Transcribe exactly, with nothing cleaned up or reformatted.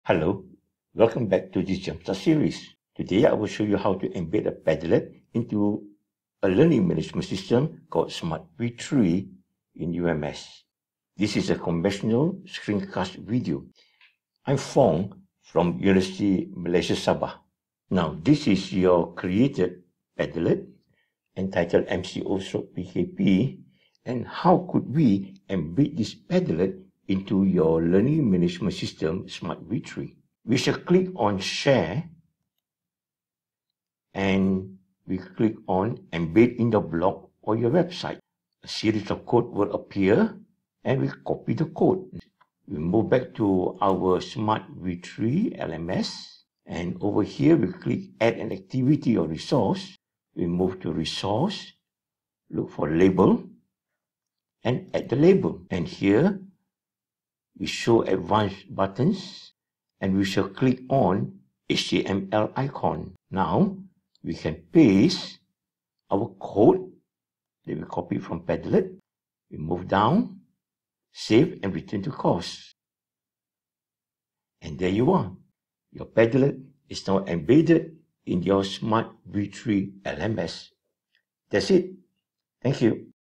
Hello, welcome back to this Jumpstart series. Today I will show you how to embed a padlet into a learning management system called SMART V three in U M S. This is a conventional screencast video. I'm Fong from Universiti, Malaysia, Sabah. Now this is your created padlet entitled M C O P K P, and how could we embed this padlet into your learning management system SMART V three. We shall click on share and we click on embed in the blog or your website. A series of code will appear and we copy the code. We move back to our SMART V three L M S, and over here we click add an activity or resource. We move to resource, look for label and add the label, and here we show advanced buttons and we shall click on H T M L icon. Now we can paste our code that we copy from Padlet. We move down, save and return to course. And there you are. Your Padlet is now embedded in your SMART V three L M S. That's it. Thank you.